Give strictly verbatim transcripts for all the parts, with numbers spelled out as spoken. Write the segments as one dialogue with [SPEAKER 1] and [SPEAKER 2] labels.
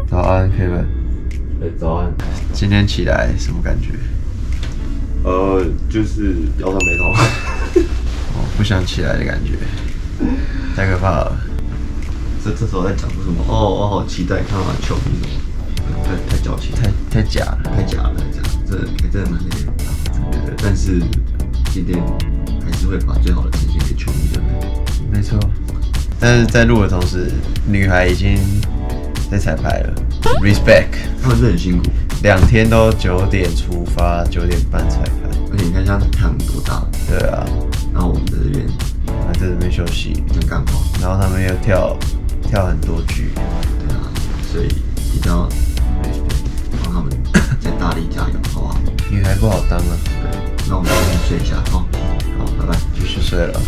[SPEAKER 1] 早安 ，Kevin。
[SPEAKER 2] 哎，早安。
[SPEAKER 1] 今天起来什么感觉？
[SPEAKER 2] 呃，就是腰酸背痛。
[SPEAKER 1] 哦，不想起来的感觉，太可怕了。
[SPEAKER 2] 这这时候在讲出什么？哦，我好期待看完球迷什么，太太矫情，
[SPEAKER 1] 太太假了，
[SPEAKER 2] 太假了，这样，这也真的蛮累的。对，但是今天还是会把最好的呈现给球迷，对不对？
[SPEAKER 1] 没错。但是在录的同时，女孩已经在彩排了 ，respect。
[SPEAKER 2] 他们是很辛苦，
[SPEAKER 1] 两天都九点出发，九点半彩排。
[SPEAKER 2] 而且你看现在太阳多大，
[SPEAKER 1] 对啊，
[SPEAKER 2] 然后我们在这边
[SPEAKER 1] 还在这边休息，
[SPEAKER 2] 讲干话，
[SPEAKER 1] 然后他们又跳跳很多剧，
[SPEAKER 2] 对啊，所以一定要帮他们再大力加油，好不好？
[SPEAKER 1] 女孩不好当啊。
[SPEAKER 2] 对，那我们先睡一下，好，好，拜拜，
[SPEAKER 1] 继续睡了。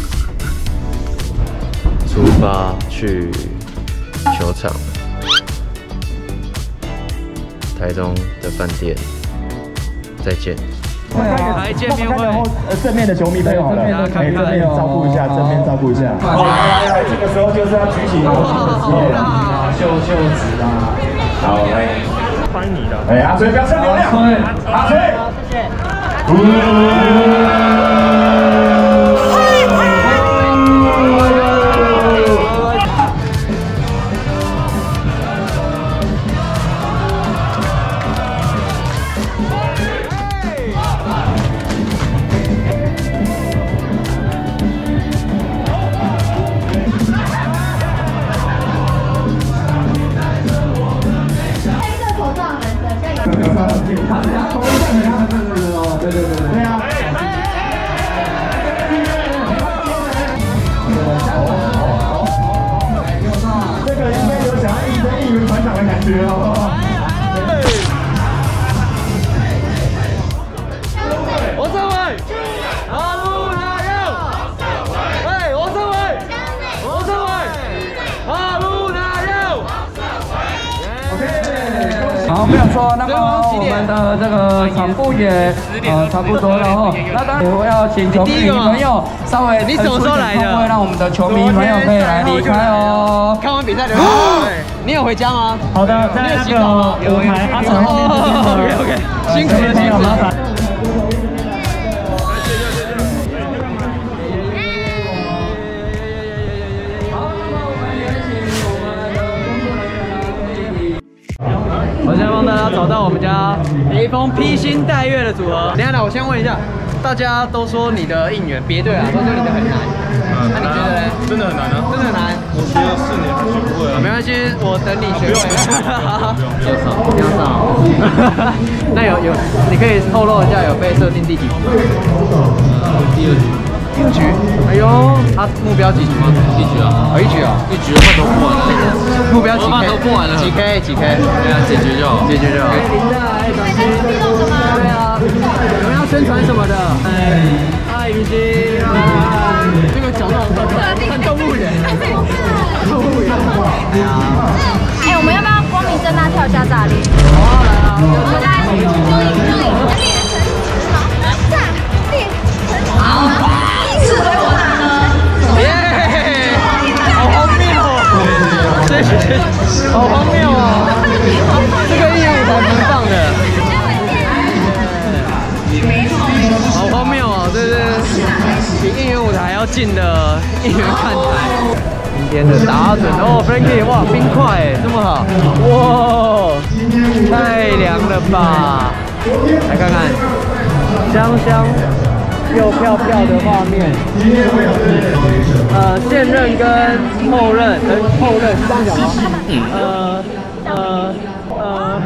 [SPEAKER 3] 出发去球场，台中的饭店，再见。
[SPEAKER 4] 来见面会，呃，正面的球迷朋友好了，哎，正面照顾一下，正面照顾一下。好，来来，这个时候就是要举起球旗的时间啊，秀秀子啊。好，来，欢迎你的。哎，阿崔，不要蹭流量。阿崔，谢谢。对对对对啊！这个应该有想要应征应援团长的感觉哦。
[SPEAKER 5] 王政委，阿路加油！喂，王政委，王政委，阿路加油！
[SPEAKER 6] 好，没有错。那么我们的这个场部也呃差不多了哦。那当然我要请球迷朋友稍微
[SPEAKER 5] 你什么时候来的？
[SPEAKER 6] 让我们的球迷朋友可以来离开哦。
[SPEAKER 5] 看完比赛的，你有回家吗？
[SPEAKER 4] 好的，在那个舞台阿成后面这边
[SPEAKER 5] OK OK， 辛苦了，辛苦了。 我现在帮大家找到我们家雷锋披星戴月的组合。等一下，我先问一下，大家都说你的应援别队啊，都说你的很难。那、啊、你觉得呢？
[SPEAKER 7] 真的很难啊！
[SPEAKER 5] 真的很难。
[SPEAKER 7] 我学了四年还学不会啊。
[SPEAKER 5] 没关系，我等你学会。
[SPEAKER 7] 不用上，
[SPEAKER 5] 不用上。那有有，你可以透露一下有被设定第几局吗？第二局。第二局。哎呦，他目标几局吗？
[SPEAKER 7] 一局啊。
[SPEAKER 5] 哦，一局啊。
[SPEAKER 7] 一局的话都不完了。
[SPEAKER 5] 目标几 K？
[SPEAKER 7] 都不完了。
[SPEAKER 5] 几 K？ 几 K？
[SPEAKER 7] 对啊，解决就好。
[SPEAKER 5] 解决就好。林的爱短信。对啊。有没有要宣传什么的？哎，爱雨欣。这个角度很动物园。动物园。哎呀。
[SPEAKER 8] 哎，我们要不要光明正大跳一下炸裂？
[SPEAKER 5] 好啊，来啊！
[SPEAKER 8] 我们来，注意注意，猎人成好，炸裂成好，是回我打的。
[SPEAKER 5] 耶！好荒谬哦！谢谢，好荒谬哦！这个应援舞台蛮棒的。好荒谬哦！这是比应援舞台还要近的应援看台。 今天的打准哦 ，Frankie， 哇，冰块哎，这么好，哇，太凉了吧！来看看，香香又飘飘的画面。呃，现任跟后任，跟后任是这样讲吗？呃呃呃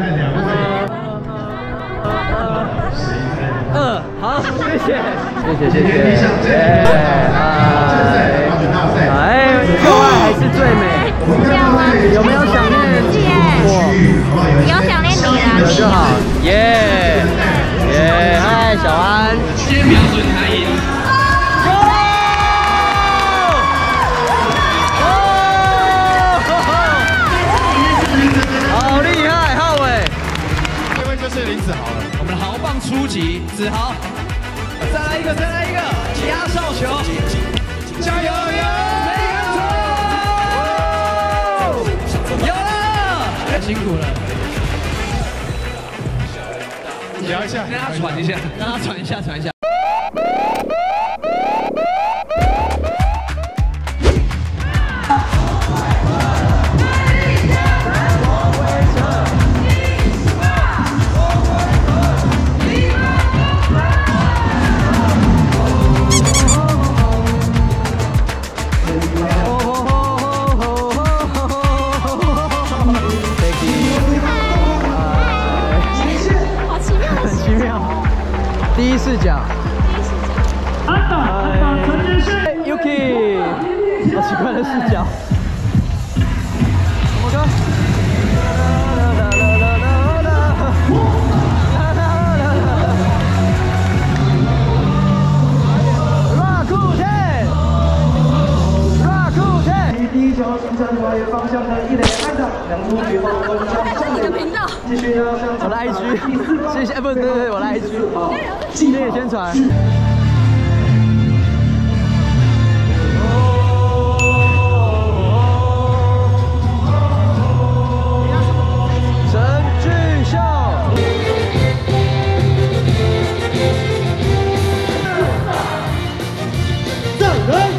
[SPEAKER 5] 呃呃，好，谢谢，谢谢谢谢，耶，哎。 旧爱还是最美。有没有想念我？
[SPEAKER 8] 有想念你啦。
[SPEAKER 5] 有就好。耶耶，嗨，小安。今天标准台赢。好厉害，浩伟。
[SPEAKER 7] 这位就是林子豪了，我们的豪棒出击，子豪，再来一个，再来一个，压哨球，加油油！
[SPEAKER 5] 辛苦了。
[SPEAKER 7] 聊一下，让他喘一下，让他喘一下，喘一下。
[SPEAKER 5] 第一视角，哎 ，Yuki， 好奇怪的视角。什么歌？
[SPEAKER 4] 第一球形成为方向的一垒安打，两出局后攻向上垒。继续要向
[SPEAKER 5] 我的 I G， 谢谢，不是，对对，我的 I G， 谢谢宣传。陈俊秀。上人。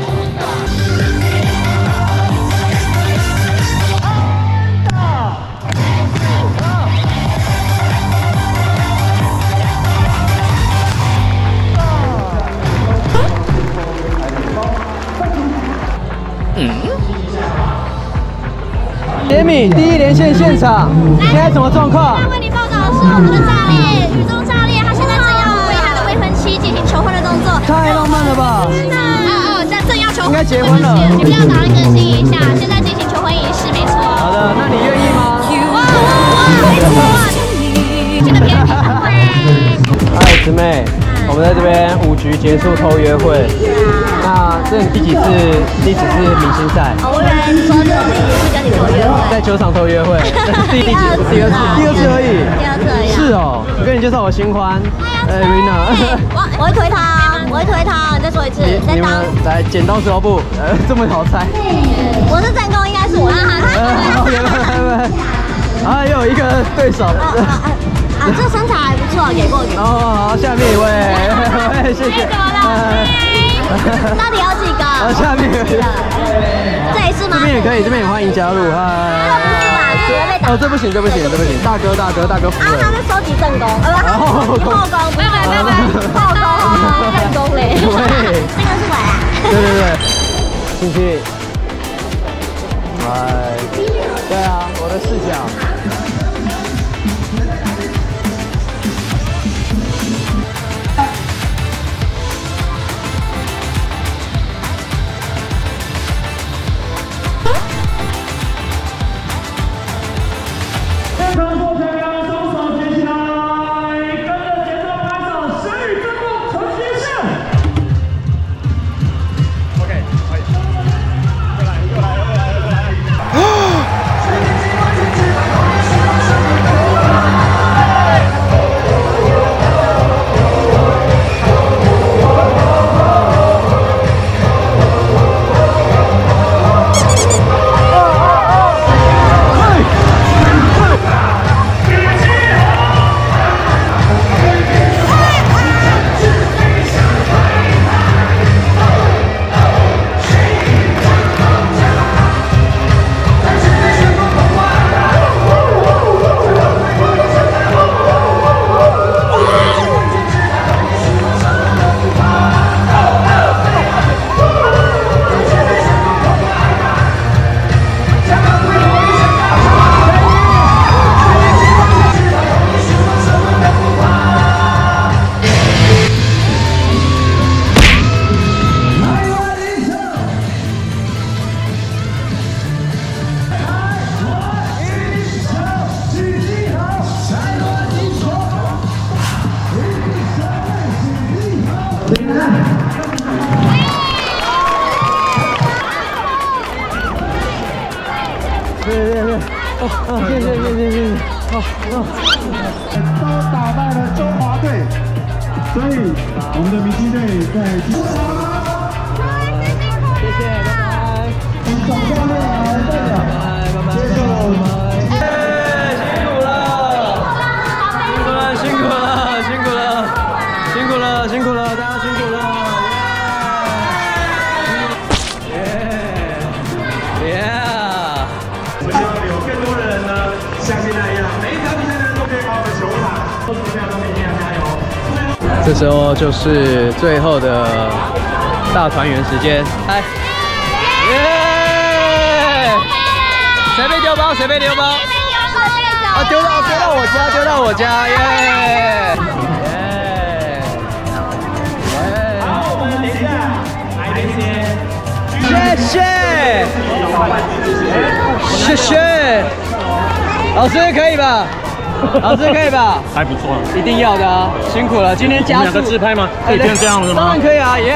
[SPEAKER 5] 杰米，第一连线现场，现在什么状况？
[SPEAKER 8] 为你报道的是我们的炸裂，宇宙炸裂，他现在正要为他的未婚妻进行求婚的动作。
[SPEAKER 5] 太浪漫了吧！
[SPEAKER 8] 是的，哦哦，正正要求婚，
[SPEAKER 5] 应该结婚了。
[SPEAKER 8] 你们要赶快更新一下，现在进行求婚仪式，没错。
[SPEAKER 5] 好的，那你愿意吗？
[SPEAKER 8] 哇哇哇！没错，这个甜品会。
[SPEAKER 5] 嗨，姊妹。我们在这边五局结束偷约会，那这是第几次？第几次明星赛？
[SPEAKER 8] 我以为你说这是第几次跟你偷约会？
[SPEAKER 5] 在球场偷约会，第第几次？第二次，第二次而已。
[SPEAKER 8] 第二次而已。
[SPEAKER 5] 是哦，我跟你介绍我新欢，呃 ，Rina。
[SPEAKER 8] 我我会推他，我会推他，你再说一次。
[SPEAKER 5] 你们来剪刀石头布，呃，这么好猜。
[SPEAKER 8] 我是正宫，应该是我。
[SPEAKER 5] 啊，又有一个对手。
[SPEAKER 8] 啊，这身材还不错，给过去。
[SPEAKER 5] 哦，好，下面一位，谢谢。
[SPEAKER 8] 怎么了？到底有几个？
[SPEAKER 5] 啊，下面有一个。
[SPEAKER 8] 这一次吗？
[SPEAKER 5] 这边也可以，这边也欢迎加入。嗨。哦，这不行，这不行，这不行，大哥，大哥，大哥，服了。
[SPEAKER 8] 啊，他在收集正宫，呃，不，后宫，不要不要不要，后宫，正宫嘞。这个是我啦。
[SPEAKER 5] 对对对，进去。哎，对啊，我的视角。哦，谢谢谢谢谢谢，哦哦，
[SPEAKER 4] 都打败了中华队，所以我们的明星队在今天，
[SPEAKER 5] 谢谢，拜拜，
[SPEAKER 4] 总教练来代表，
[SPEAKER 5] 拜拜，
[SPEAKER 4] 接受，
[SPEAKER 5] 辛苦了，辛苦了，辛苦了，辛苦了。 这时候就是最后的大团圆时间，来，耶！谁被丢包？谁被丢包？啊，丢到丢到我家，丢到我家，耶！耶！好，我们等一下来一些，谢谢，谢谢，老师可以吧？老师可以吧？
[SPEAKER 9] 还不错，
[SPEAKER 5] 一定要的啊！辛苦了，今天加速。
[SPEAKER 9] 两个自拍吗？可以变这样的吗？
[SPEAKER 5] 当然可以啊，耶！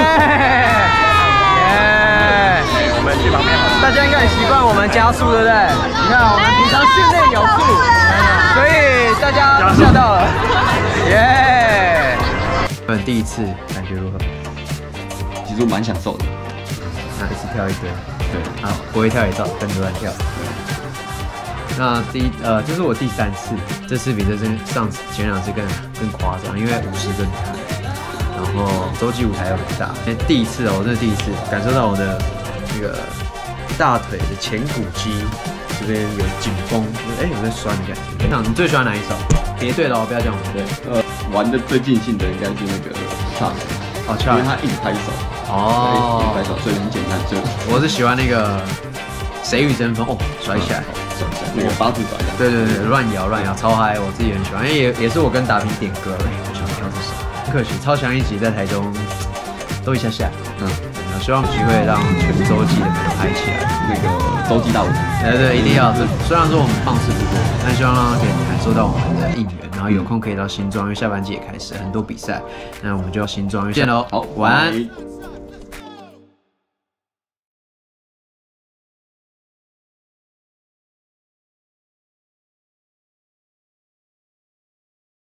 [SPEAKER 5] 耶！我们去旁边好了。大家应该很习惯我们加速，对不对？你看，我们平常训练有素，所以大家吓到了，耶！我们第一次感觉如何？
[SPEAKER 2] 其实我蛮享受的，
[SPEAKER 5] 那一次跳一堆，
[SPEAKER 2] 对，
[SPEAKER 5] 啊，不会跳也照跟着乱跳。那第一呃，这是我第三次，这次比这次上次前两次更更夸张，因为舞势更大，然后洲际舞台又很大。因为第一次哦，我真的第一次感受到我的那个大腿的前股肌这边有紧绷，哎、欸，有在酸的感觉。那你最喜欢哪一首？别对了哦，不要讲我对。
[SPEAKER 2] 呃，玩的最尽兴的应该是那个 Chart，
[SPEAKER 5] 哦 Chart，
[SPEAKER 2] 因为他一直拍手，
[SPEAKER 5] 哦，
[SPEAKER 2] 一直拍手，所以很简单就。
[SPEAKER 5] 我是喜欢那个谁与争锋哦，甩起来。
[SPEAKER 2] 那个八字转，
[SPEAKER 5] 对对对，乱摇乱摇，超嗨，我自己很喜欢，因为也也是我跟达平点歌，我想挑这首。很可惜，超强一集在台中都一下下，嗯，希望有机会让全洲际的朋友嗨起来，
[SPEAKER 2] 那个洲际大舞台，
[SPEAKER 5] 对对，一定要。虽然说我们放肆不多，但希望让他可以感受到我们的应援，然后有空可以到新庄，因为下半季也开始很多比赛，那我们就要新庄见喽。
[SPEAKER 2] 好，
[SPEAKER 5] 晚安。